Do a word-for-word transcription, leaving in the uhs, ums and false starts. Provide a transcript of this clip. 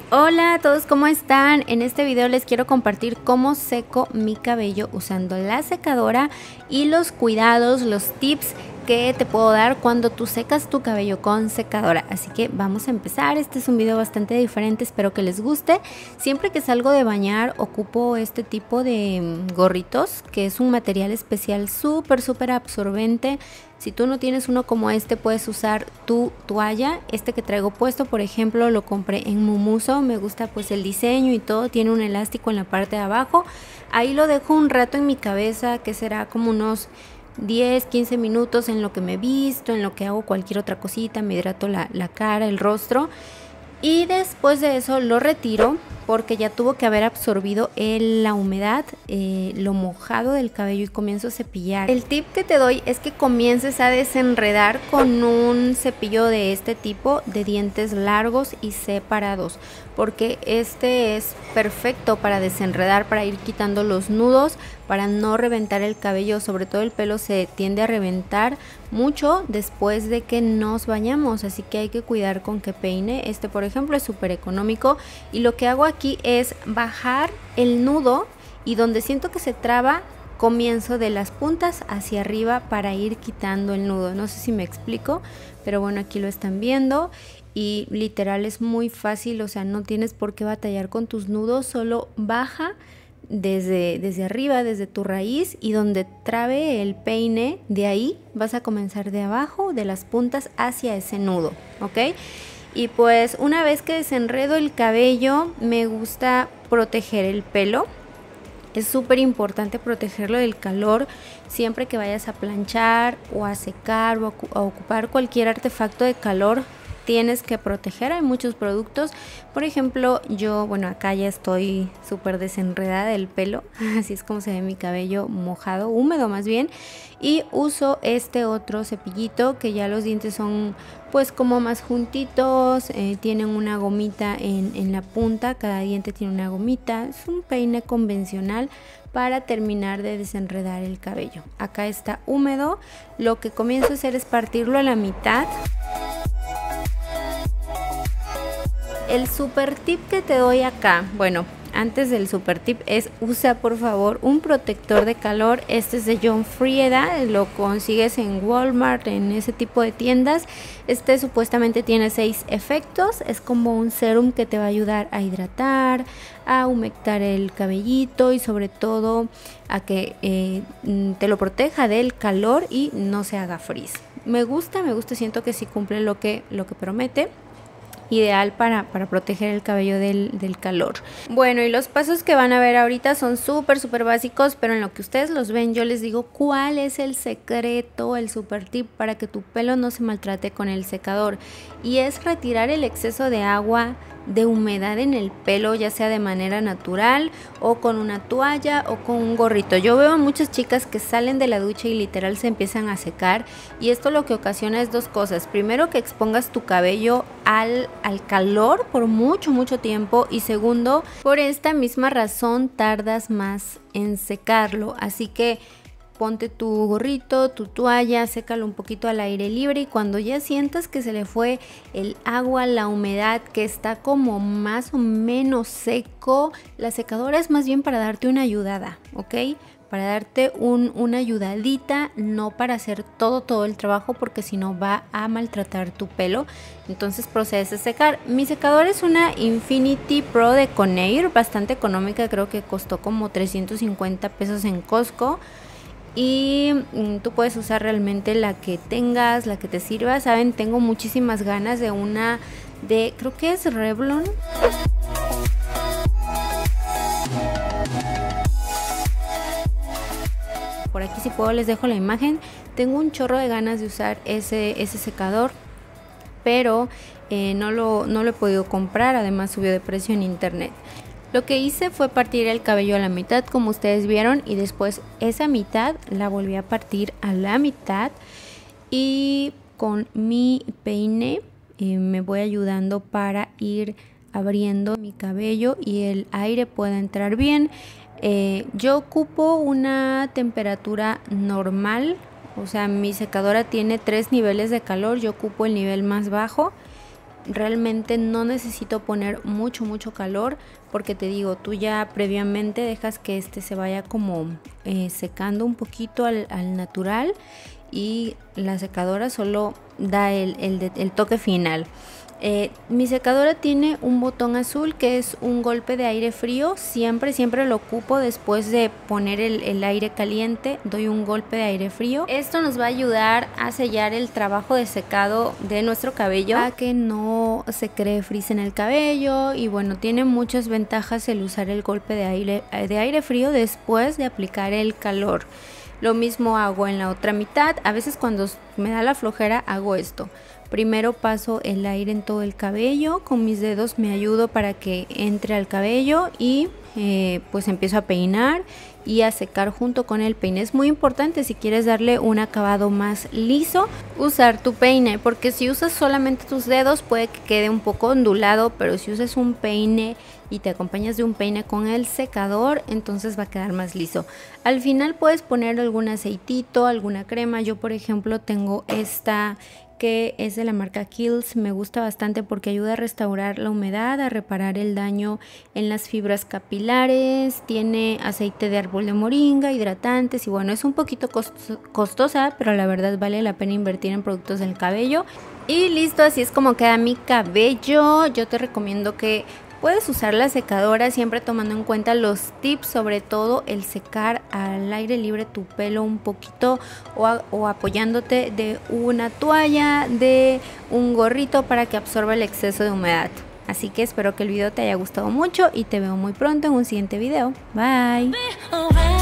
Hola a todos, ¿cómo están? En este video les quiero compartir cómo seco mi cabello usando la secadora y los cuidados, los tips que te puedo dar cuando tú secas tu cabello con secadora. Así que vamos a empezar. Este es un video bastante diferente, espero que les guste. Siempre que salgo de bañar ocupo este tipo de gorritos, que es un material especial súper súper absorbente. Si tú no tienes uno como este, puedes usar tu toalla. Este que traigo puesto, por ejemplo, lo compré en Mumuso. Me gusta pues el diseño y todo. Tiene un elástico en la parte de abajo. Ahí lo dejo un rato en mi cabeza, que será como unos diez, quince minutos, en lo que me visto, en lo que hago cualquier otra cosita, me hidrato la, la cara, el rostro. Y después de eso lo retiro porque ya tuvo que haber absorbido el, la humedad, eh, lo mojado del cabello, y comienzo a cepillar. El tip que te doy es que comiences a desenredar con un cepillo de este tipo, de dientes largos y separados, porque este es perfecto para desenredar, para ir quitando los nudos, para no reventar el cabello. Sobre todo el pelo se tiende a reventar mucho después de que nos bañamos, así que hay que cuidar con qué peine. Este, por ejemplo, es súper económico, y lo que hago aquí es bajar el nudo, y donde siento que se traba comienzo de las puntas hacia arriba para ir quitando el nudo. No sé si me explico, pero bueno, aquí lo están viendo. Y literal es muy fácil, o sea, no tienes por qué batallar con tus nudos, solo baja desde, desde arriba, desde tu raíz, y donde trabe el peine, de ahí vas a comenzar de abajo, de las puntas hacia ese nudo, ¿ok? Y pues una vez que desenredo el cabello, me gusta proteger el pelo. Es súper importante protegerlo del calor siempre que vayas a planchar o a secar o a ocupar cualquier artefacto de calor. Tienes que proteger, hay muchos productos. Por ejemplo, yo, bueno, acá ya estoy súper desenredada del pelo, así es como se ve mi cabello mojado, húmedo más bien, y uso este otro cepillito que ya los dientes son pues como más juntitos, eh, tienen una gomita en, en la punta, cada diente tiene una gomita. Es un peine convencional para terminar de desenredar el cabello. Acá está húmedo, lo que comienzo a hacer es partirlo a la mitad. El super tip que te doy acá, bueno, antes del super tip, es usa por favor un protector de calor. Este es de John Frieda, lo consigues en Walmart, en ese tipo de tiendas. Este supuestamente tiene seis efectos, es como un serum que te va a ayudar a hidratar, a humectar el cabellito y sobre todo a que eh, te lo proteja del calor y no se haga frizz. Me gusta, me gusta, siento que sí cumple lo que, lo que promete. Ideal para, para proteger el cabello del, del calor. Bueno, y los pasos que van a ver ahorita son súper súper básicos, pero en lo que ustedes los ven yo les digo cuál es el secreto, el super tip para que tu pelo no se maltrate con el secador, y es retirar el exceso de agua, de humedad en el pelo, ya sea de manera natural o con una toalla o con un gorrito. Yo veo a muchas chicas que salen de la ducha y literal se empiezan a secar, y esto lo que ocasiona es dos cosas. Primero, que expongas tu cabello al, al calor por mucho mucho tiempo, y segundo, por esta misma razón tardas más en secarlo. Así que ponte tu gorrito, tu toalla, sécalo un poquito al aire libre, y cuando ya sientas que se le fue el agua, la humedad, que está como más o menos seco, la secadora es más bien para darte una ayudada, ¿ok? Para darte un, una ayudadita, no para hacer todo todo el trabajo, porque si no va a maltratar tu pelo. Entonces procedes a secar. Mi secadora es una Infinity Pro de Conair, bastante económica, creo que costó como trescientos cincuenta pesos en Costco. Y mm, tú puedes usar realmente la que tengas, la que te sirva. Saben, tengo muchísimas ganas de una de, creo que es Revlon. Por aquí si puedo les dejo la imagen. Tengo un chorro de ganas de usar ese, ese secador, pero eh, no, lo, no lo he podido comprar, además subió de precio en internet. Lo que hice fue partir el cabello a la mitad, como ustedes vieron, y después esa mitad la volví a partir a la mitad, y con mi peine eh, me voy ayudando para ir abriendo mi cabello y el aire pueda entrar bien. Eh, yo ocupo una temperatura normal, o sea, mi secadora tiene tres niveles de calor, yo ocupo el nivel más bajo. realmente no necesito poner mucho mucho calor, porque te digo, tú ya previamente dejas que este se vaya como eh, secando un poquito al, al natural, y la secadora solo da el, el, el toque final. Eh, mi secadora tiene un botón azul que es un golpe de aire frío. Siempre, siempre lo ocupo después de poner el, el aire caliente. Doy un golpe de aire frío. Esto nos va a ayudar a sellar el trabajo de secado de nuestro cabello, para que no se cree frizz en el cabello. Y bueno, tiene muchas ventajas el usar el golpe de aire, de aire frío después de aplicar el calor. Lo mismo hago en la otra mitad. A veces cuando me da la flojera hago esto. Primero paso el aire en todo el cabello, con mis dedos me ayudo para que entre al cabello y eh, pues empiezo a peinar y a secar junto con el peine. Es muy importante, si quieres darle un acabado más liso, usar tu peine, porque si usas solamente tus dedos puede que quede un poco ondulado, pero si usas un peine y te acompañas de un peine con el secador, entonces va a quedar más liso. Al final puedes poner algún aceitito, alguna crema. Yo por ejemplo tengo esta que es de la marca Kiehl's. Me gusta bastante porque ayuda a restaurar la humedad, a reparar el daño en las fibras capilares. Tiene aceite de árbol de moringa, hidratantes, y bueno, es un poquito costosa, pero la verdad vale la pena invertir en productos del cabello. Y listo, así es como queda mi cabello. Yo te recomiendo que puedes usar la secadora siempre tomando en cuenta los tips, sobre todo el secar al aire libre tu pelo un poquito, o, a, o apoyándote de una toalla, de un gorrito para que absorba el exceso de humedad. Así que espero que el video te haya gustado mucho y te veo muy pronto en un siguiente video. Bye.